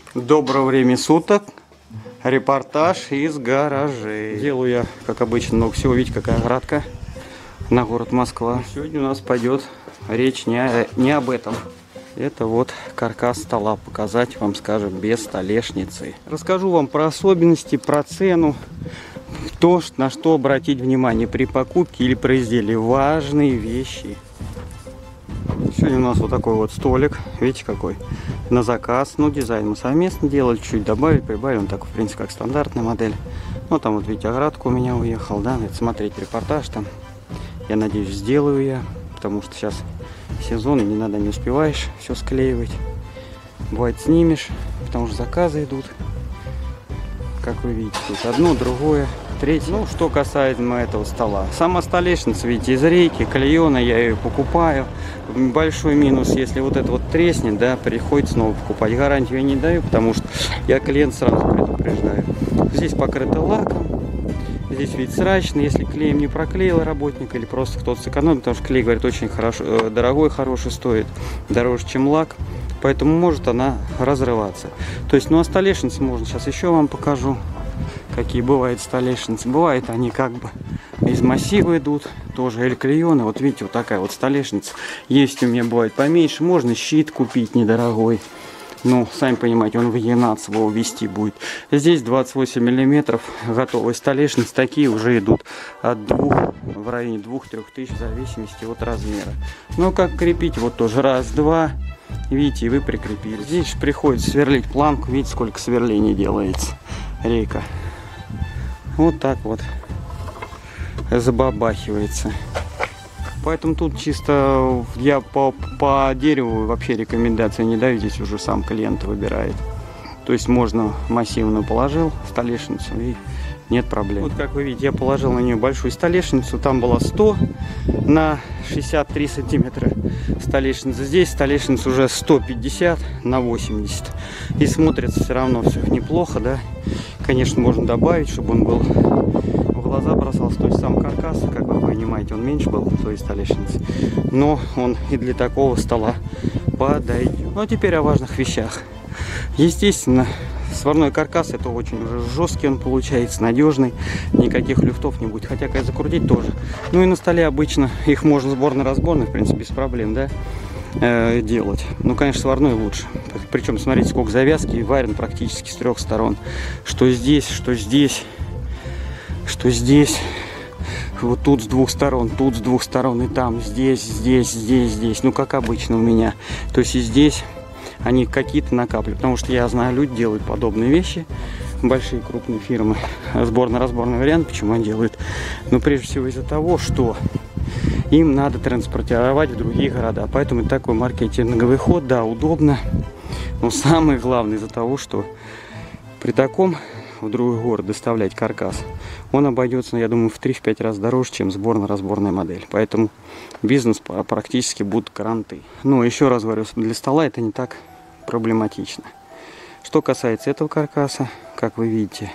Доброго времени суток. Репортаж из гаражей. Делаю я, как обычно, много всего. Видите, какая оградка на город Москва. Сегодня у нас пойдет речь не об этом. Это вот каркас стола. Показать вам, скажем, без столешницы. Расскажу вам про особенности, про цену. То, на что обратить внимание при покупке или при изделии. Важные вещи. Сегодня у нас вот такой вот столик. Видите, какой? На заказ. Ну, дизайн мы совместно делали. Чуть добавили, прибавили. Он такой, в принципе, как стандартная модель. Ну, там вот, видите, оградка у меня уехал, да. Это смотреть репортаж там. Я надеюсь, сделаю я. Потому что сейчас сезон, и не надо, не успеваешь все склеивать. Бывает, снимешь, потому что заказы идут. Как вы видите, тут одно, другое, третье. Ну, что касаемо этого стола. Сама столешница, видите, из рейки, клеена, я ее покупаю. Большой минус, если вот это вот треснет, да, приходится снова покупать. Гарантию я не даю, потому что я клиент сразу предупреждаю. Здесь покрыто лаком. Здесь ведь срачно, если клеем не проклеил работник или просто кто-то сэкономит, потому что клей, говорит, очень хорошо, дорогой, хороший стоит, дороже, чем лак. Поэтому может она разрываться. То есть, ну а столешницы можно сейчас еще вам покажу, какие бывают столешницы. Бывает они как бы из массива идут, тоже эль-клеены. Вот видите, вот такая вот столешница. Есть у меня бывает поменьше, можно щит купить недорогой. Ну, сами понимаете, он в Е12 его ввести будет. Здесь 28 миллиметров готовые столешницы. Такие уже идут от 2, в районе 2-3 тысяч, в зависимости от размера. Ну, как крепить? Вот тоже раз, два. Видите, и вы прикрепили. Здесь приходится сверлить планку. Видите, сколько сверлений делается. Рейка. Вот так вот забабахивается. Поэтому тут чисто я по дереву вообще рекомендации не даю. Здесь уже сам клиент выбирает. То есть можно массивную положил столешницу и нет проблем. Вот как вы видите, я положил на нее большую столешницу. Там была 100 на 63 сантиметра столешница. Здесь столешница уже 150 на 80. И смотрится все равно все неплохо, да. Конечно, можно добавить, чтобы он был в глаза бросался. То есть сам каркас, как вы понимаете, он меньше был в той столешнице. Но он и для такого стола подойдет. Ну а теперь о важных вещах. Естественно, сварной каркас, это очень уже жесткий он получается, надежный, никаких люфтов не будет, хотя когда закрутить тоже. Ну и на столе обычно их можно сборно-разборно, в принципе, без проблем, да, делать. Ну, конечно, сварной лучше. Причем, смотрите, сколько завязки, и варен практически с 3 сторон. Что здесь, что здесь, что здесь. Вот тут с 2 сторон, тут с 2 сторон, и там, здесь, здесь, здесь, здесь. Ну, как обычно у меня. То есть и здесь они какие-то накапливают, потому что я знаю, люди делают подобные вещи, большие крупные фирмы, сборно-разборный вариант. Почему они делают? Ну, прежде всего из-за того, что им надо транспортировать в другие города, поэтому такой маркетинговый ход, да, удобно, но самое главное из-за того, что при таком в другой город доставлять каркас, он обойдется, я думаю, в 3-5 раз дороже, чем сборно-разборная модель. Поэтому бизнес практически будут кранты. Но еще раз говорю, для стола это не так проблематично. Что касается этого каркаса, как вы видите,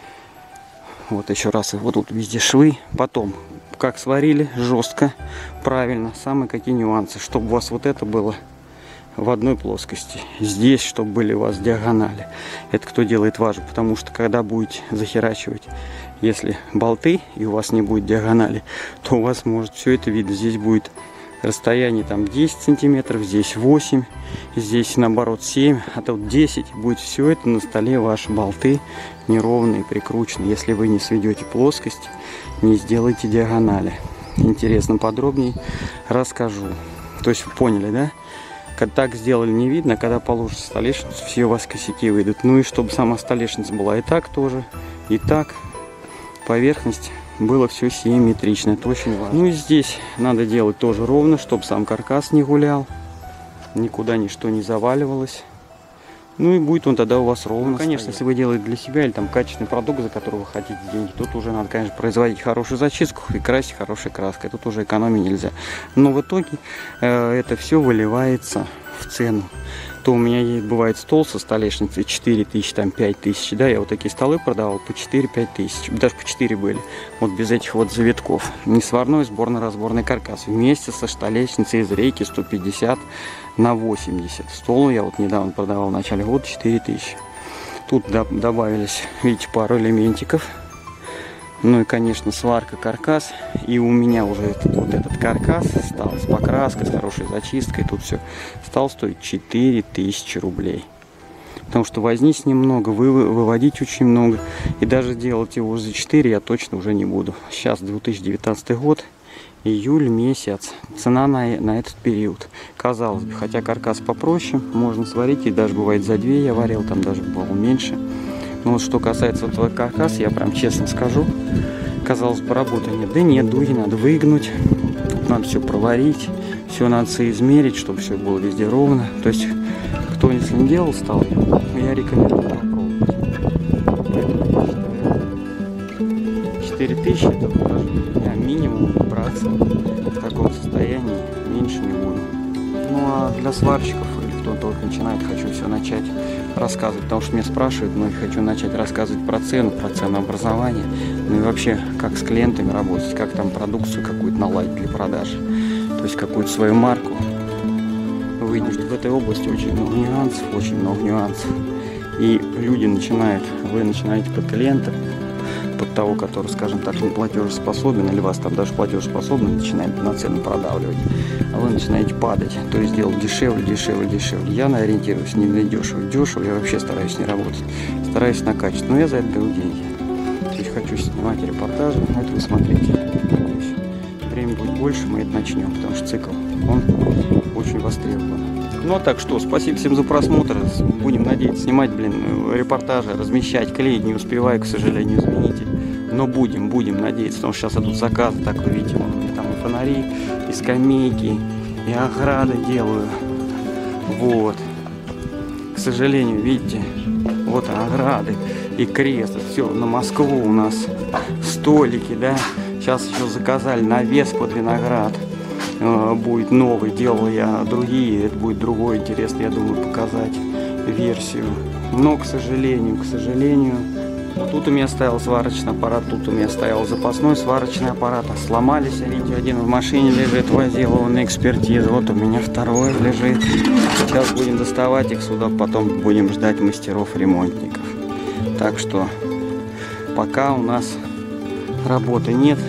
вот еще раз, вот тут везде швы. Потом, как сварили, жестко, правильно. Самые какие нюансы, чтобы у вас вот это было в одной плоскости. Здесь, чтобы были у вас диагонали. Это кто делает важно, потому что когда будете захерачивать, если болты и у вас не будет диагонали, то у вас может все это видно. Здесь будет расстояние там 10 сантиметров, здесь 8, здесь наоборот 7, а тут 10. Будет все это на столе, ваши болты неровные, прикручены. Если вы не сведете плоскость, не сделаете диагонали. Интересно, подробнее расскажу. То есть вы поняли, да? Когда так сделали, не видно, когда положите столешницу, все у вас косяки выйдут. Ну и чтобы сама столешница была и так тоже, и так. Поверхность было все симметрично, это очень важно. Ну и здесь надо делать тоже ровно, чтобы сам каркас не гулял, никуда ничто не заваливалось. Ну и будет он тогда у вас ровно. Ну, конечно, если вы делаете для себя или там качественный продукт, за который вы хотите деньги, тут уже надо, конечно, производить хорошую зачистку и красить хорошей краской. Тут уже экономить нельзя. Но в итоге это все выливается в цену. то у меня есть, бывает стол со столешницей 4000, там 5000, да, я вот такие столы продавал по 4-5 тысяч, даже по 4 были, вот без этих вот завитков. Несварной сборно-разборный каркас вместе со столешницей из рейки 150 на 80. Стол я вот недавно продавал в начале года 4000. Тут добавились, видите, пару элементиков. Ну и, конечно, сварка, каркас. И у меня уже вот этот каркас стал с покраской, с хорошей зачисткой. Тут все стал стоить 4000 рублей. Потому что возни с ним много, выводить очень много. И даже делать его за 4 я точно уже не буду. Сейчас 2019 год, июль месяц. Цена на этот период. Казалось бы, хотя каркас попроще, можно сварить. И даже бывает за 2 я варил, там даже было меньше. Но вот что касается этого каркаса, я прям честно скажу, казалось бы, работы нет. Да нет, дуги надо выгнуть, тут надо все проварить, все надо соизмерить, чтобы все было везде ровно. То есть, кто если не делал столы, я рекомендую попробовать. 4000 это даже минимум браться в таком состоянии, меньше не буду. Ну а для сварщиков или кто только начинает, хочу все начать рассказывать, потому что меня спрашивают, но я хочу начать рассказывать про ценообразование, ну и вообще, как с клиентами работать, как там продукцию какую-то наладить для продажи, то есть какую-то свою марку. Вы видите, в этой области очень много нюансов, и люди начинают, вы начинаете под клиента, под того, который, скажем так, не платежеспособен, или вас там даже платежеспособный начинает на цену продавливать, а вы начинаете падать, то есть делать дешевле. Я ориентируюсь не на дешево, я вообще стараюсь не работать, стараюсь на качество, но я за это беру деньги. То есть хочу снимать репортажи, это вы смотрите. Надеюсь, время будет больше, мы это начнем, потому что цикл, он очень востребован. Ну а так что, спасибо всем за просмотр, будем надеяться снимать, репортажи, размещать, клеить не успеваю, к сожалению, извините. Но будем надеяться, потому что сейчас идут заказы, так вы видите, у меня там и фонари, и скамейки, и ограды делаю. Вот. К сожалению, видите, вот ограды и крест, все, на Москву у нас столики, да. Сейчас еще заказали навес под виноград. Будет новый, делал я другие, это будет другой, интересно, я думаю, показать версию. Но, к сожалению, тут у меня стоял сварочный аппарат, тут у меня стоял запасной сварочный аппарат, сломались, видите, один в машине лежит, возил его на экспертизу, вот у меня второй лежит. Сейчас будем доставать их сюда, потом будем ждать мастеров-ремонтников. Так что пока у нас работы нет,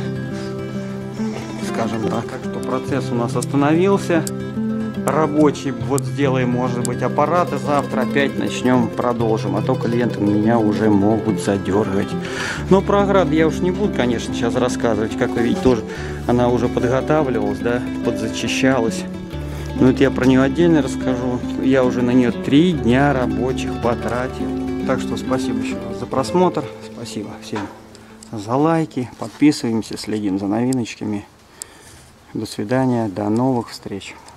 скажем так, что процесс у нас остановился рабочий. Вот сделаем, может быть, аппараты, завтра опять продолжим, а то клиенты меня уже могут задергать. Но про ограду я уж не буду, конечно, сейчас рассказывать. Как вы видите, тоже она уже подготавливалась, да, подзачищалась. Но это я про нее отдельно расскажу. Я уже на нее 3 дня рабочих потратил. Так что спасибо еще раз за просмотр, спасибо всем за лайки, подписываемся, следим за новиночками. До свидания, до новых встреч.